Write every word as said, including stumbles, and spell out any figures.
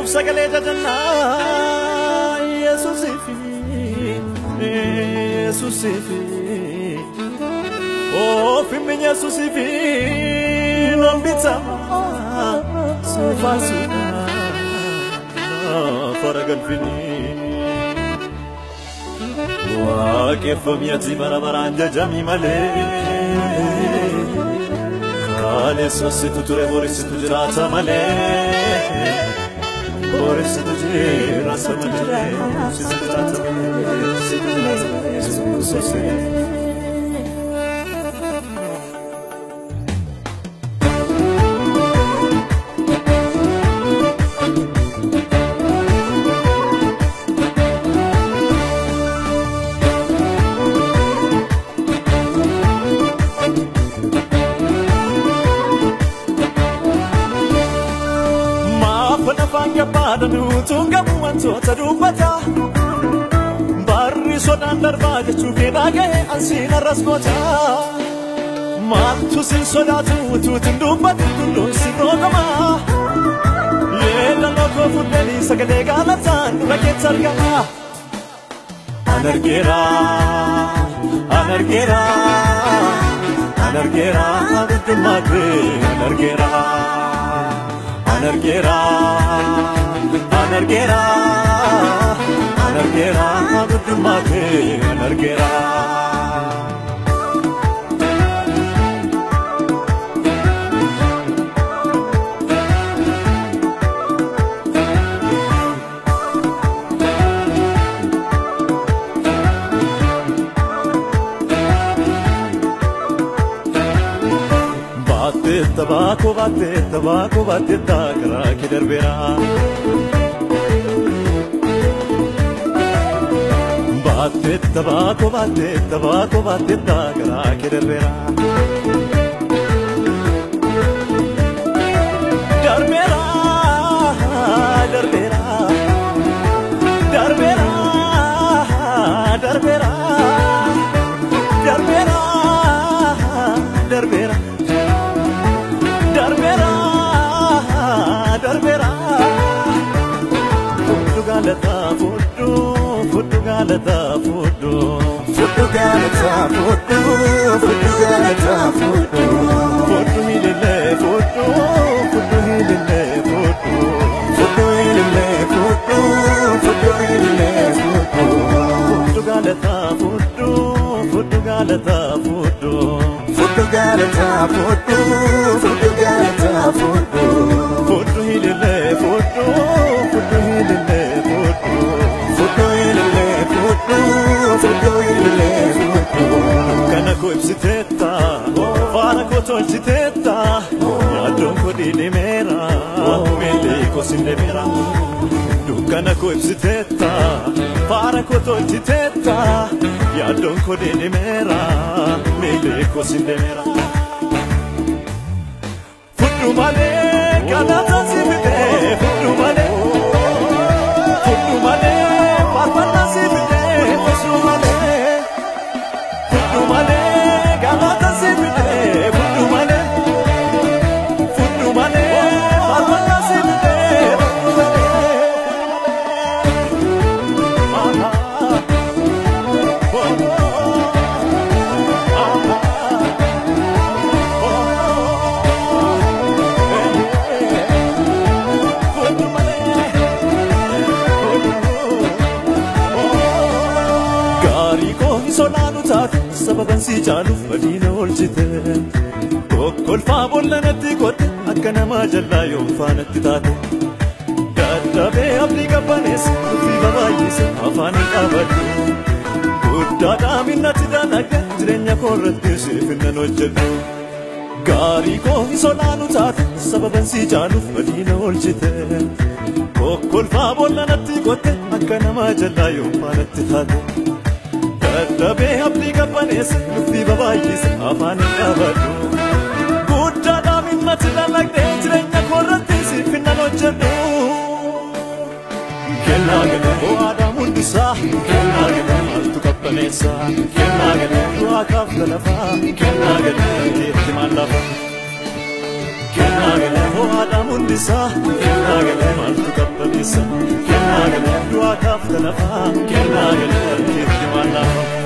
Dhaga'uuf sagalee jajannaa Yesuusiifi Yesuusiifi Oofimmi Yesuusiifi Lambitama Sufaasuudha Faragalfini Waaqeffamiyati bara baraan jajamii malee Kaleessasitu ture booressitu jiraata malee Booressitu jiraata malee Booressitu jiraata malee Booressitu jiraata malee Yesuus Badanu tunga buwanto tadubata Barri sodan darba jechu kedaga ansina rasgota Matu sin sodatu tutun dubatu kullu sinogama Yela loko fudeli sagale galatan raketarga Anergera Anergera Anergera Abdumade Anergera Anergera Anergera Anergera Abdumade Anergera Batte tabako batte tabako batte takra kiderbera Batte tabako batte tabako batte takra kiderbera Darbera darbera Darbera darbera Darbera darbera Darbera darbera Fudu galata fudu fudu galata fudu fudu galata fudu fudu galata fudu fudu hilile fudu fudu hilile fudu fudu hilile fudu fudu hilile fudu fudu galata fudu fudu galata fudu fudu galata fudu fudu galata fudu fudu hilile fudu fudu hilile fudu fudu hilile fudu fudu hilile fudu kana ko ibsiteta fara ko tolchiteta yadon ko dilimera mele ko sindemera kana ko ibsiteta fara ko tolchiteta yadon ko dilimera mele ko sindemera fudu male kana tasibite fudu male fudu male papa tasibite fudu male fudu male kana tasibite fudu male fudu male papa tasibite fudu male aha Solanu taat sababan si jaaluuf badina oolchite Kokkolfaa bollanatti qotte akka namaa jallaa yoo faanatti taate Dadhabee abdii qabbaneessa dhufii babaay'ise afaan hin dhaabadhu Guddaadhaa minnatti daanagde jireenya koorratti sifinnan hojjedhu Gaarii koo solanu taat sababan si jaaluuf badina oolchite Kokkolfaa bollanatti qotte akka namaa jallaa yoo faanatti taate Dadhabee abdii qabbaneessa dhufii babaay'ise afaan hin dhaabadhu Guddaadhaa minnatti daanagde jireenya koorratti sifinnan hojjedhu Kennaa gada ho'aadhaa mul'isaa Kennaa gada maaltu qabbaneessa Kennaa gada du'aa kaafta lafaa Kennaa gada keetti maal lafa Kennaa gada ho'aadhaa mul'isaa guddisaa kennaa galee maaltu qabbaniisa kennaa galee du'aa kaaf talafa kennaa galee harkeetti waan lafa